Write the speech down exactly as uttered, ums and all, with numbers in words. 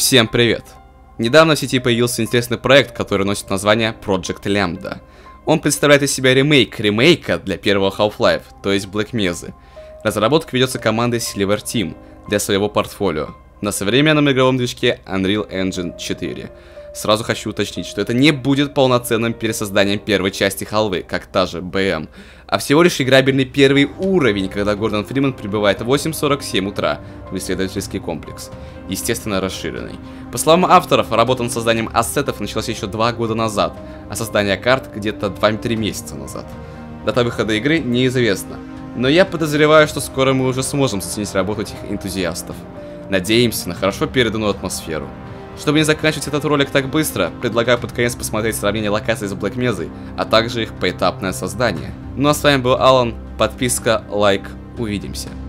Всем привет! Недавно в сети появился интересный проект, который носит название Project Lambda. Он представляет из себя ремейк ремейка для первого Half-Life, то есть Black Mesa. Разработка ведется командой Silver Team для своего портфолио на современном игровом движке Unreal Engine четыре. Сразу хочу уточнить, что это не будет полноценным пересозданием первой части Half-Life, как та же би эм, а всего лишь играбельный первый уровень, когда Гордон Фриман прибывает в восемь сорок семь утра в исследовательский комплекс, естественно расширенный. По словам авторов, работа над созданием ассетов началась еще два года назад, а создание карт где-то два-три месяца назад. Дата выхода игры неизвестна, но я подозреваю, что скоро мы уже сможем заценить работу этих энтузиастов. Надеемся на хорошо переданную атмосферу. Чтобы не заканчивать этот ролик так быстро, предлагаю под конец посмотреть сравнение локаций с Black Mesa, а также их поэтапное создание. Ну а с вами был Алан, подписка, лайк, увидимся.